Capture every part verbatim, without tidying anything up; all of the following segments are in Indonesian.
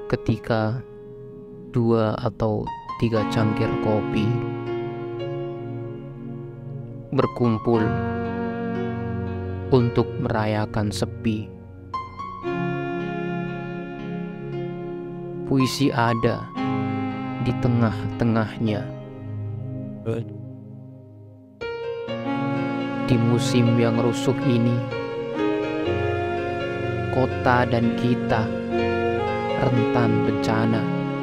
ketika dua atau tiga cangkir kopi berkumpul untuk merayakan sepi. Puisi ada di tengah-tengahnya. Di musim yang rusuh ini, kota dan kita rentan bencana.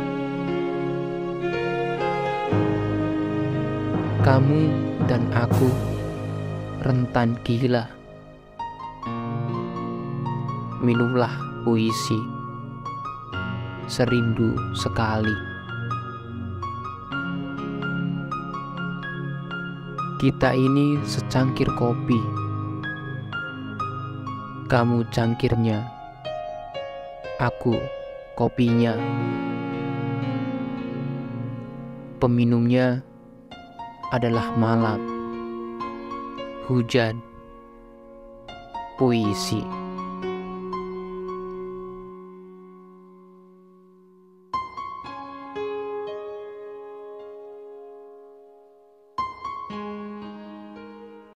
Kamu dan aku rentan gila. Minumlah puisi, serindu sekali. Kita ini secangkir kopi. Kamu cangkirnya, aku kopinya. Peminumnya adalah malam, hujan, puisi.